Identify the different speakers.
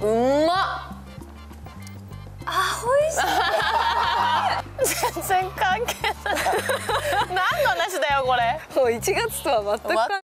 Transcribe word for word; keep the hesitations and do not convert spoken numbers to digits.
Speaker 1: うまっ。
Speaker 2: あ、美味しい。
Speaker 1: 全然関係ない。何の話だよこれ。
Speaker 2: もういちがつとは全く関係ない。